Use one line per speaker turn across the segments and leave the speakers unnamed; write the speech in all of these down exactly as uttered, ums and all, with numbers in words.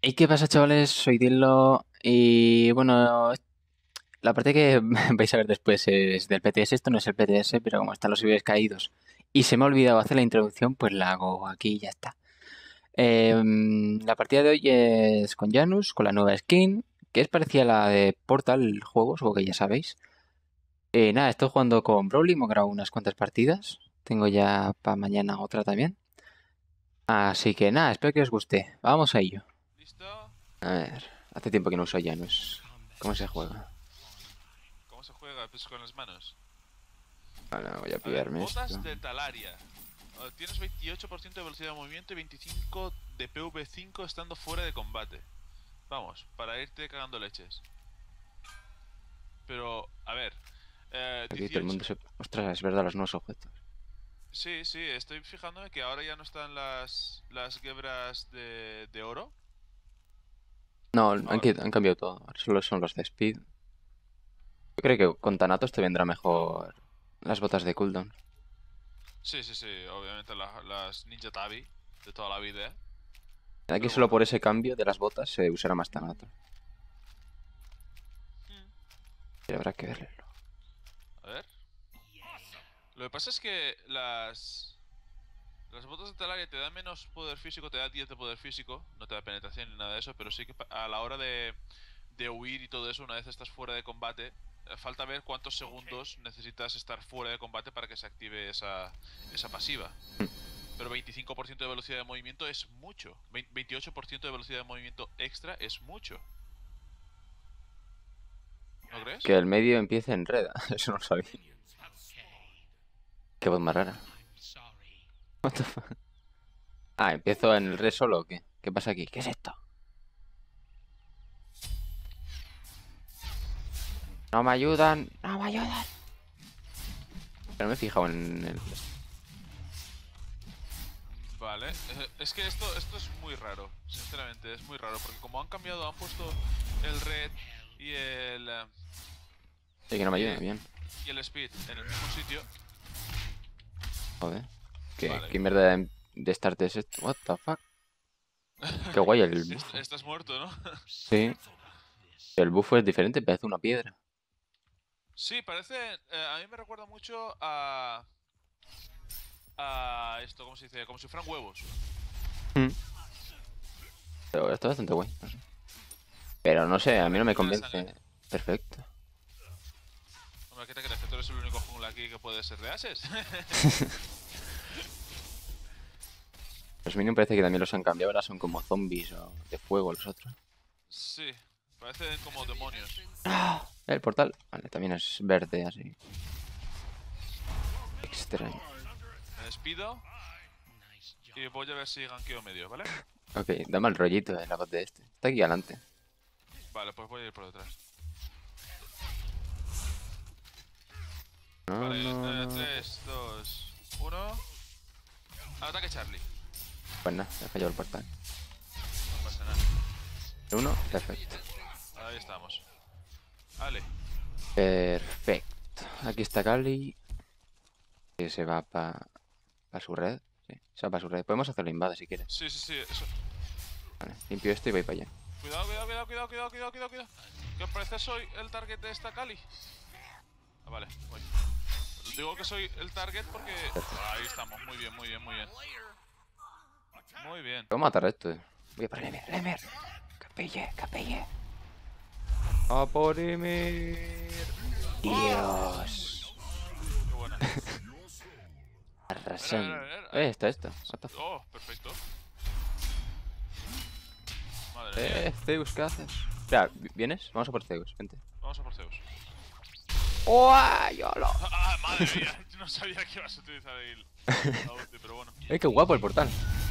¿Y qué pasa, chavales? Soy Dillo y bueno, la parte que vais a ver después es del P T S. Esto no es el P T S, pero como están los servidores caídos y se me ha olvidado hacer la introducción, pues la hago aquí y ya está. Em, la partida de hoy es con Janus, con la nueva skin, que es parecida a la de Portal, el juego, supongo que ya sabéis. Eh, nada, estoy jugando con Broly, hemos grabado unas cuantas partidas. Tengo ya para mañana otra también. Así que nada, espero que os guste. Vamos a ello.
¿Listo?
A ver, hace tiempo que no uso Janus. ¿Cómo se juega?
¿Cómo se juega? Pues con las manos.
Bueno, voy a
A ver,
pillarme
botas
esto.
de Talaria. Uh, tienes veintiocho por ciento de velocidad de movimiento y veinticinco de P V cinco estando fuera de combate. Vamos, para irte cagando leches. Pero, a ver, eh,
Aquí todo el
dieciocho.
mundo se... Ostras, es verdad, los nuevos objetos.
Sí, sí, estoy fijándome que ahora ya no están las las gebras de, de oro.
No, han,
Ahora,
quit- han cambiado todo. Ahora solo son los de Speed. Yo creo que con Thanatos te vendrá mejor las botas de cooldown.
sí, sí, sí, obviamente la- las Ninja Tabi de toda la vida, ¿eh?
Aquí
Pero
solo
bueno.
por ese cambio de las botas se usará más Thanatos.
Hmm,
Y habrá que verlo.
A ver. Lo que pasa es que las Las botas de Talaria te dan menos poder físico, te da diez de poder físico, no te da penetración ni nada de eso, pero sí que a la hora de, de huir y todo eso, una vez estás fuera de combate, eh, falta ver cuántos segundos necesitas estar fuera de combate para que se active esa, esa pasiva.
Mm.
Pero veinticinco por ciento de velocidad de movimiento es mucho. veintiocho por ciento de velocidad de movimiento extra es mucho. ¿No crees?
Que el medio empiece en red. Eso no lo sabía. Qué voz más rara. What the fuck? Ah, ¿empiezo en el red solo o qué? ¿Qué pasa aquí? ¿Qué es esto? No me ayudan. No me ayudan. Pero me he fijado en el...
Vale, eh, es que esto, esto es muy raro, sinceramente, es muy raro, porque como han cambiado, han puesto el red y el... eh,
Sí, que no me
y
ayuden,
el,
bien.
y el speed en el mismo sitio.
Joder. ¿Qué,
Vale.
qué mierda de, de start es esto? What the fuck? Qué guay el
Est-
bufo.
estás muerto, ¿no?
Sí. El bufo es diferente, parece una piedra.
Sí, parece... eh, a mí me recuerda mucho a... A esto, ¿cómo se dice? Como si fueran huevos.
Mm. Pero está bastante guay, no sé. Pero no sé, a mí
Vale,
no me
tiene la sangre.
convence. Perfecto.
Hombre, ¿qué te crees? ¿Que tú eres el único jungla aquí que puede ser de Ases?
Los minions parece que también los han cambiado, ahora son como zombies o de fuego los otros.
Sí, parecen como demonios.
¡Ah! El portal. Vale, también es verde así. Extraño.
Me despido y voy a ver si ganqueo medio, ¿vale?
Ok, da mal rollito eh, la voz de este. Está aquí adelante.
Vale, pues voy a ir por detrás.
No,
Vale,
no,
eh,
no.
tres, dos, uno. Ataque Charlie.
Pues nada, he fallado el portal.
No pasa nada.
Uno, perfecto.
Ahí estamos. Vale.
Perfecto. Aquí está Cali. Que se va para su red. Sí, se va para su red. Podemos hacerlo invade si quieres.
Sí, sí, sí, eso.
Vale, limpio esto y voy para allá.
Cuidado, cuidado, cuidado, cuidado, cuidado, cuidado, cuidado, cuidado. Que al parecer soy el target de esta Cali. Ah, vale, voy. Digo que soy el target porque... Ahí estamos, muy bien, muy bien, muy bien. Muy bien.
Voy a matar a esto. eh. Voy a por Emer, Emer. Capelle, capelle. A por Emer. Dios.
Qué buena. A ver, a ver,
Arrasando.
a ver, a
Eh,
ver.
está esto. What the fuck.
Oh, perfecto. Madre mía.
Eh, Zeus, ¿qué haces? Espera, ¿vienes? Vamos a por Zeus, vente.
Vamos a por Zeus.
¡Oh, YOLO!
Ah, madre mía. Yo no sabía que ibas a utilizar el... la ulti, pero bueno.
¡Eh, qué guapo el portal!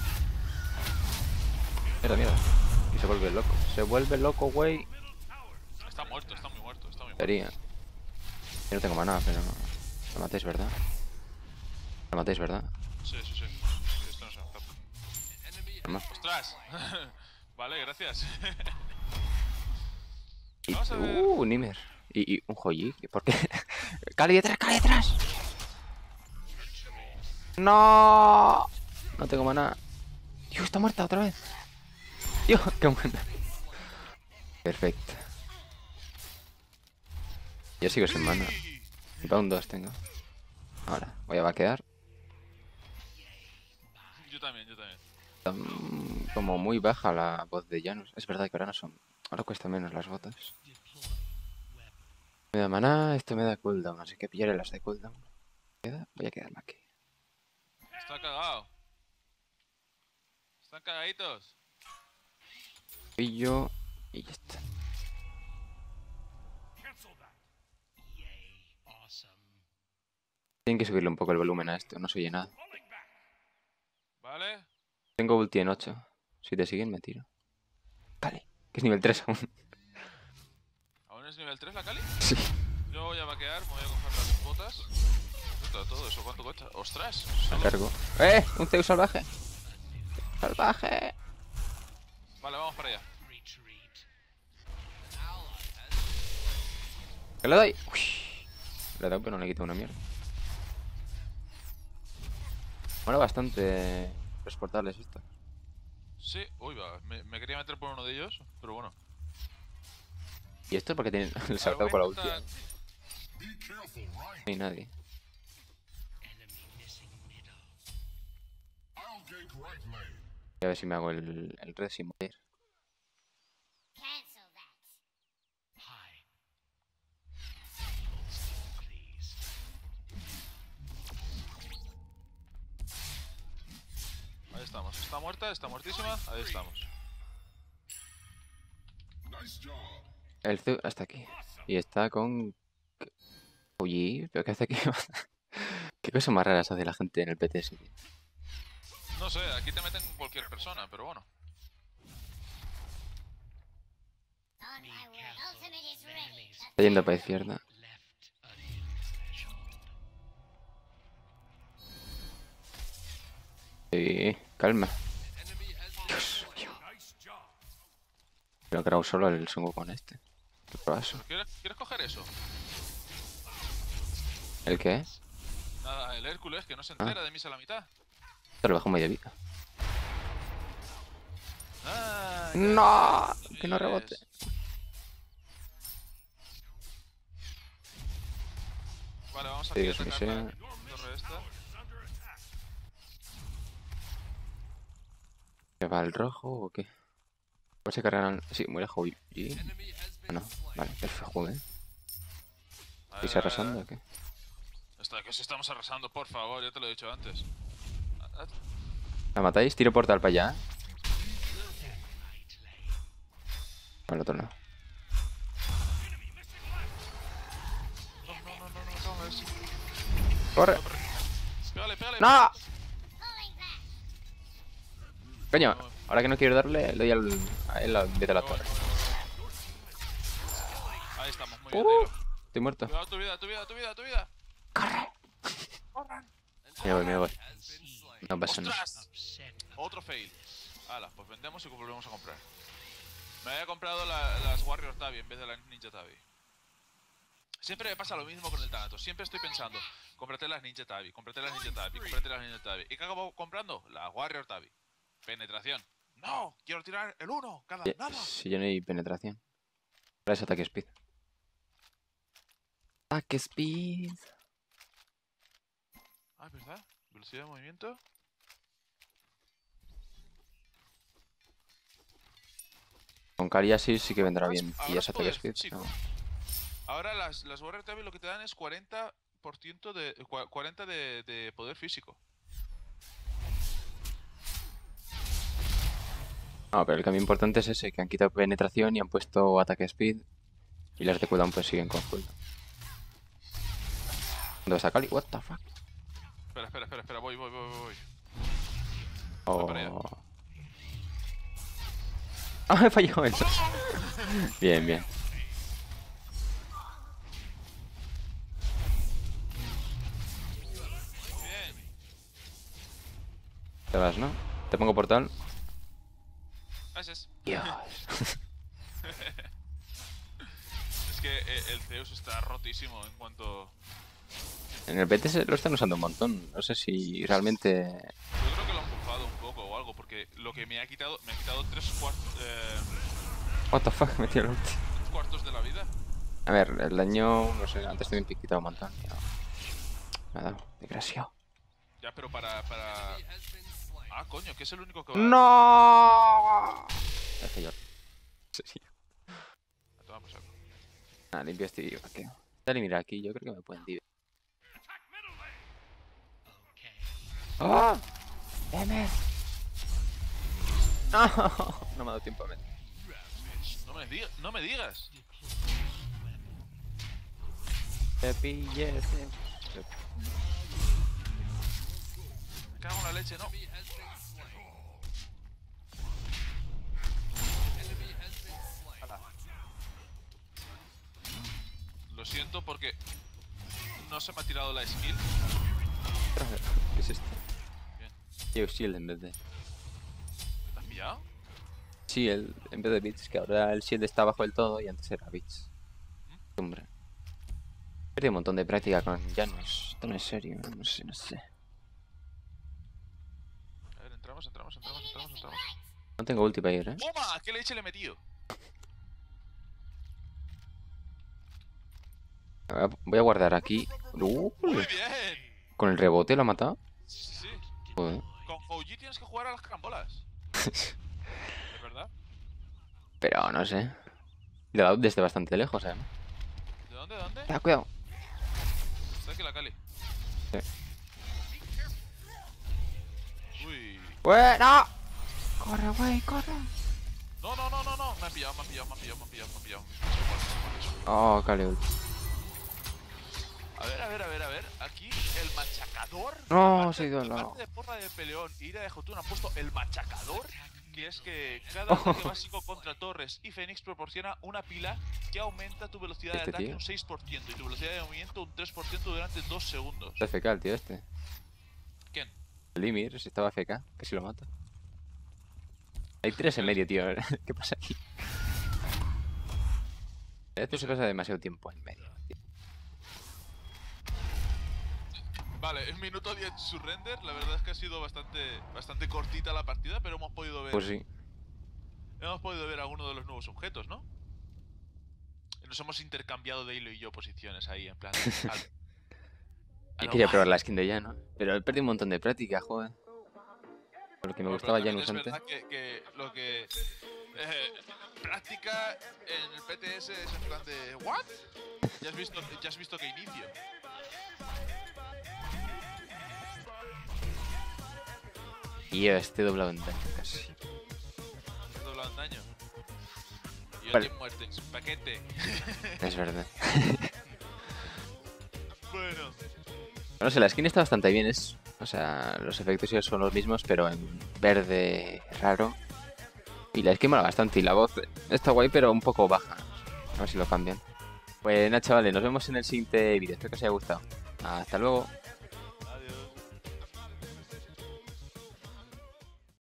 Mierda, mierda. Y se vuelve loco. Se vuelve loco, güey.
Está muerto, está muy muerto, está muy muerto.
Sería. Yo no tengo maná, pero... Lo matéis, ¿verdad? Lo matéis, ¿verdad?
Sí, sí, sí. Esto no se me escapa.
Toma.
¡Ostras! Vale, gracias.
Y...
Vamos a ver.
Uh, Nimer. Y, y un Joyi. ¿Por qué? ¡Cali detrás, Cali detrás! ¡No! No tengo maná. Dios, está muerta otra vez. Tío, qué buena. Perfecto. Yo sigo sin mana. Round dos tengo. Ahora, voy a vaquear.
Yo también, yo también.
Está como muy baja la voz de Janus. Es verdad que ahora no son... Ahora cuesta menos las botas. Me da mana, esto me da cooldown, así que pillaré las de cooldown. ¿Queda? Voy a quedarme aquí.
Está cagado. Están cagaditos.
Pillo y ya está. Tienen que subirle un poco el volumen a esto, no se oye nada.
Vale.
Tengo ulti en ocho. Si te siguen, me tiro. Vale, que es nivel tres aún.
¿Aún es nivel tres la Cali?
Sí.
Yo voy a vaquear, me voy a coger las botas. Cuesta todo eso, ¿cuánto cuesta? ¡Ostras!
Me
Solo...
cargo. ¡Eh! ¡Un Zeus salvaje! ¡Salvaje!
Vale, vamos para allá.
¿Qué le doy? Uy. Le he dado, pero no le quito una mierda. Mola bastante los portales estos.
Sí, uy, va. Me, me quería meter por uno de ellos, pero bueno.
¿Y esto es porque tienen el
Vale,
saltado
voy a
con la
intentar-
ulti? No hay nadie. Voy a ver si me hago el, el red sin morir.
Ahí estamos. Está muerta, está muertísima. Ahí estamos.
El Zeus hasta aquí. Y está con... Uy, ¿pero qué hace aquí? ¿Qué cosas más raras hace la gente en el P T S, tío?
No sé, aquí te meten cualquier persona, pero bueno.
Está yendo para izquierda. Sí, calma. Dios mío. Pero que era solo el Son Goku con este. Qué paso.
¿Quieres, ¿Quieres coger eso?
¿El qué?
Nada, el Hércules, que no se
Ah.
entera de mí a la mitad.
Te lo bajo media vida.
Ah,
¡No! Que no
eres.
rebote.
Vale, vamos
Sí,
aquí a
eso que
atacar
sea.
la torre esta.
¿Que va el rojo o qué? ¿Pues se cargarán? Sí, muere Joey. Ah, no. Vale, perfecto, joder.
A ver,
¿Estáis
a ver,
arrasando
a
o qué?
ver. Está, que si estamos arrasando, por favor, ya te lo he dicho antes. Ah, ah,
¿La matáis? Tiro portal para allá. Al otro no.
No, no, no, no, no, me cago en eso.
¡Corre!
Pégale, pégale.
¡No! Coño, ahora que no quiero darle, le doy al, a él al- desde la
Me voy,
torre.
me voy, me voy. Ahí estamos, muy bien,
Uh,
Nilo.
estoy muerto.
Cuidado, tu vida, tu vida, tu vida, tu vida.
¡Corre!
¡Corran!
Me voy, me voy. No pasa nada.
¡Ostras! Otro fail. Hala, pues vendemos y volvemos a comprar. Me había comprado la- las Warrior Tabi en vez de las Ninja Tabi. Siempre me pasa lo mismo con el Thanatos. Siempre estoy pensando, cómprate las Ninja Tabi, cómprate las Ninja Tabi, cómprate las Ninja Tabi. ¿Y qué acabo comprando? Las Warrior Tabi. Penetración. ¡No! ¡Quiero tirar el uno! ¡Cada
Ya-
nada!
Si yo no hay penetración. Ahora es ataque speed. Ataque speed.
Ah, es verdad. Velocidad de movimiento.
Con Kali así sí que vendrá
Ahora es-
bien.
ahora
Y
es
es ataque
poder
speed.
físico.
No.
Ahora las, las Warrior Tabi lo que te dan es cuarenta por ciento de, cua- cuarenta de, de poder físico.
No, pero el cambio importante es ese, que han quitado penetración y han puesto ataque speed. Y las de cooldown pues siguen con cooldown. ¿Dónde está Kali? What the fuck?
Espera, espera, espera, espera. Voy, voy, voy, voy. voy.
Oh.
para allá.
Ah, me falló eso. Bien, bien.
Bien.
Te vas, ¿no? Te pongo portal.
Gracias.
Dios.
Es que eh, el Zeus está rotísimo en cuanto...
En el P T S lo están usando un montón. No sé si realmente...
Yo creo que lo han bufado un poco o algo, porque lo que me ha quitado, me ha quitado tres cuartos, eh,
What the fuck, me tiro el ulti.
tres cuartos de la vida.
A ver, el daño, no sé, antes te me he quitado un montón. Tío. Me ha dado, desgraciado.
Ya, pero para, para... Ah, coño, que es el único que va...
¡No! Es que yo... Sí, sí.
A tomar por saco.
Ah, limpio este vídeo, ¿qué? Dale, mira aquí, yo creo que me pueden dividir. ¡Ah! ¡Deme! No, no me ha dado tiempo a meter.
No me, diga, no me digas.
Te pillé, te...
Me cago en la leche, no. Ala. Lo siento porque no se me ha tirado la skill.
¿Qué es esto?
Bien.
Llevo shield en vez de...
¿Te has pillado?
Shield en vez de bits, que ahora el shield está abajo del todo y antes era bits. Hombre. He perdido un montón de práctica con Janus. Esto no es serio, no sé, no sé.
A ver, entramos, entramos, entramos, entramos, entramos.
No tengo ulti para ir, ¿eh?
¡Toma! ¿Qué leche le he metido?
Voy a guardar aquí. Uh,
¡Muy bien!
¿Con el rebote lo ha matado?
Sí.
Joder.
Con O G tienes que jugar a las carambolas. ¿Es verdad?
Pero no sé. Le he dado desde bastante lejos, ¿eh?
¿De dónde? ¿De dónde?
Ah, cuidado.
Está aquí la Cali.
Sí.
Uy.
¡Bueno! ¡Corre, güey, corre!
No, no, no, no, no. Me han pillado, me han pillado, me han pillado, me han pillado, me han pillado.
Oh, Cali ulti.
A ver, a ver, a ver, a ver. Aquí el machacador.
No,
aparte-
se ha ido al lado.
Aparte de porra de peleón y ira de Jotun han puesto el machacador. Que es que cada ataque básico contra torres y Fénix proporciona una pila que aumenta tu velocidad de
Este
ataque
tío.
un seis por ciento y tu velocidad de movimiento un tres por ciento durante dos segundos.
Está F K el tío este.
¿Quién?
El Limir, si estaba F K, que si lo mata. Hay tres en medio, tío. ¿Qué pasa aquí? Este se pasa demasiado tiempo en medio, tío.
Vale, en minuto diez surrender, la verdad es que ha sido bastante bastante cortita la partida, pero hemos podido ver
Pues sí.
hemos podido ver algunos de los nuevos objetos, ¿no? Nos hemos intercambiado de Hilo y yo posiciones ahí, en plan. Al, a
Yo
lo
quería
guay.
probar la skin de Janus, pero he perdido un montón de práctica, joder. Por lo que me
Bueno,
gustaba
pero también
Janus
es
antes.
verdad que, que lo que eh, práctica en el P T S es en plan de ¿what? Ya has visto, ya has visto que inicio.
Y yo estoy doblado en daño casi.
He doblado en daño. Y yo
Vale.
te muertes, paquete.
Es verdad.
Bueno.
No sé, la skin está bastante bien, es... O sea, los efectos ya son los mismos, pero en verde raro. Y la skin mola bastante, y la voz está guay, pero un poco baja. A ver si lo cambian. Pues nada, chavales, nos vemos en el siguiente vídeo. Espero que os haya gustado. Hasta luego.